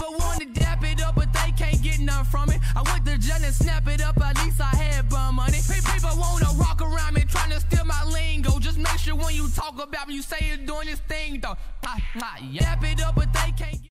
People wanna dap it up, but they can't get none from it. I went to jail and snap it up, at least I had bum money. People wanna walk around me trying to steal my lingo. Just make sure when you talk about me, you say you're doing this thing though. Dap it up, but they can't.